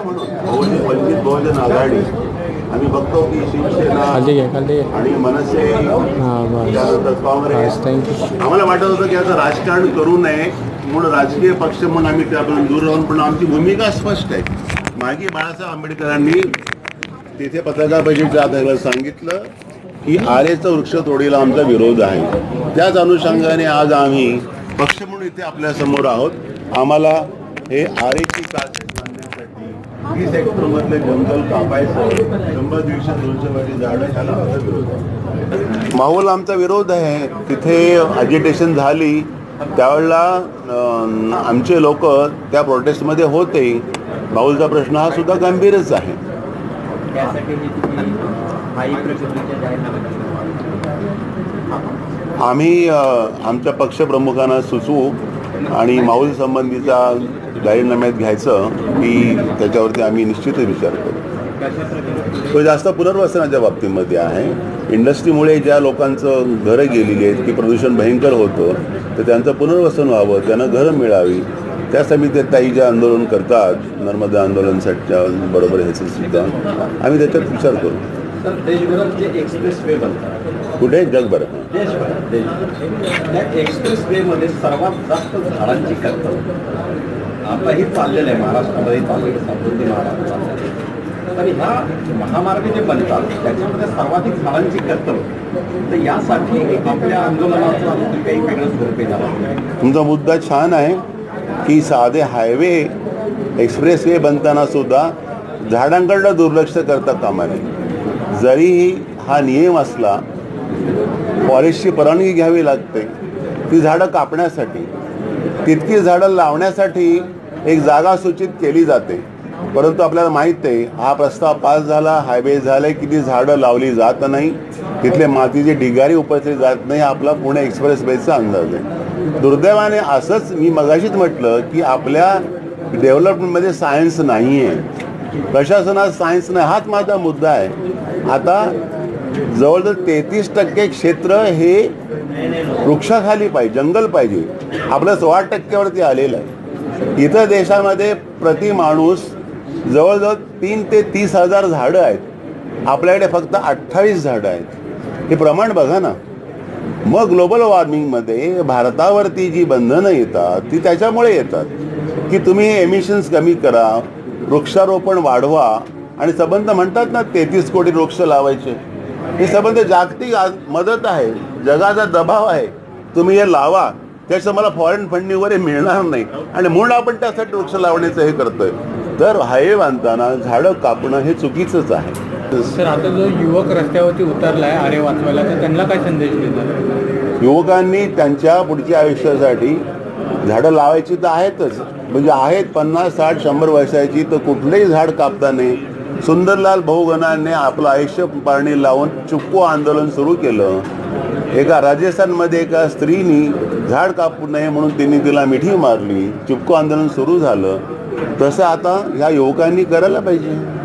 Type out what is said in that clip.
म्हणून वंचित बहुजन आघाडी आम्ही बघतो की शिवसेना आणि मनसे त्यानंतर काँग्रेस आम्हाला वाटत होतं की आता राजकारण करू नये म्हणून राजकीय पक्ष म्हणून आम्ही त्यापासून दूर राहून, पण आमची भूमिका स्पष्ट आहे. मागे बाळासाहेब आंबेडकरांनी तिथे पत्रकार परिषदेच्या आधारावर सांगितलं की आरेचं वृक्ष तोडीला आमचा विरोध आहे. त्याच अनुषंगाने आज आम्ही पक्ष म्हणून इथे आपल्या समोर आहोत. आम्हाला हे आरेची कास मांडण्यासाठी 30 हेक्टरमधले जंगल कापायचं, 100-150-200 वाटी झाडं घ्यायला आमचा विरोध आहे. माहोल आमचा विरोध आहे. तिथे अजिटेशन झाली त्यावेळेला आमचे लोक त्या प्रोटेस्टमध्ये होते. माहोलचा प्रश्न हा सुद्धा गंभीरच आहे. आम्ही आमच्या पक्षप्रमुखांना सुचवू आणि माहोल संबंधीचा जाहीरनाम्यात घ्यायचं की त्याच्यावरती आम्ही निश्चितच विचार करू. तो जास्त पुनर्वसनाच्या बाबतीमध्ये आहे. इंडस्ट्रीमुळे ज्या लोकांचं घरं गेलेली आहेत की प्रदूषण भयंकर होतं, तर त्यांचं पुनर्वसन व्हावं, त्यांना घरं मिळावी, त्या समितीत ताई जे आंदोलन करतात नर्मदा आंदोलनाच्या बरोबर ह्याचं सुद्धा आम्ही त्याच्यात विचार करू. देशभरात जे एक्सप्रेस वे बनतात कुठे जगभरात त्या एक्सप्रेस वे मध्ये सर्वात जास्त झाडांची कत्तल आताही चाललेलं आहे. महाराष्ट्रामध्ये चाललेलं समृद्धी महाराष्ट्र आणि ह्या महामार्ग जे बनतात त्याच्यामध्ये सर्वाधिक झाडांची कत्तल. तर यासाठी आपल्या आंदोलनाचा काही वेगळं स्वरूप येणार. तुमचा मुद्दा छान आहे की साधे हायवे एक्सप्रेस वे बनताना सुद्धा झाडांकडं दुर्लक्ष करता कामा नये. जरीही हा नियम असला, फॉरेस्टची परवानगी घ्यावी लागते ती झाडं कापण्यासाठी, तितकी झाडं लावण्यासाठी एक जागा सूचित केली जाते. परंतु आपल्याला माहीत आहे हा प्रस्ताव पास झाला, हायवे झाले, किती झाडं लावली जात नाही, तिथले मातीचे ढिगारी उपसले जात नाही. आपला पुणे एक्सप्रेस वेचा अंदाज आहे. दुर्दैवाने असंच मी मगाशीच म्हटलं की आपल्या डेव्हलपमेंटमध्ये सायन्स नाही आहे, प्रशासनात सायन्स नाही. हाच माझा मुद्दा आहे. आता जवळजवळ 33% क्षेत्र हे वृक्षाखाली पाहिजे, जंगल पाहिजे. आपलं 16% आलेलं आहे. इतर देशामध्ये प्रति माणूस जवळजवळ 3 ते 30 हजार झाडं आहेत. आपल्याकडे फक्त 28 झाडं आहेत. हे प्रमाण बघा ना. मग ग्लोबल वॉर्मिंगमध्ये भारतावरती जी बंधनं येतात ती त्याच्यामुळे येतात की तुम्ही एमिशन्स कमी करा, वृक्षारोपण वाढवा आणि संबंध म्हणतात ना 33 कोटी वृक्ष लावायचे. हे संबंध जागतिक मदत आहे, जगाचा दबाव आहे. तुम्ही हे लावा, त्याचं मला फॉरेन फंडिंग वगैरे मिळणार नाही आणि म्हणून आपण त्यासाठी वृक्ष लावण्याचं हे करतोय. तर हायवे बांधताना झाडं कापणं हे चुकीचंच आहे. सर, आता जो युवक रस्त्यावरती उतरला आहे आरे वाचवायला, तर त्यांना काय संदेश देणार? युवकांनी त्यांच्या पुढच्या आयुष्यासाठी झाडं लावायची तर आहेतच, म्हणजे आहेत 50, 60, 100 वर्षाची, तर कुठलंही झाड कापता नाही. सुंदरलाल बहुगुणाने आपलं आयुष्य पारणी लावून चिपको आंदोलन सुरू केलं. एका राजस्थानमध्ये एका स्त्रीनी झाड कापू नये म्हणून तिने तिला मिठी मारली. चिपको आंदोलन सुरू झालं. तसं आता ह्या युवकांनी करायला पाहिजे.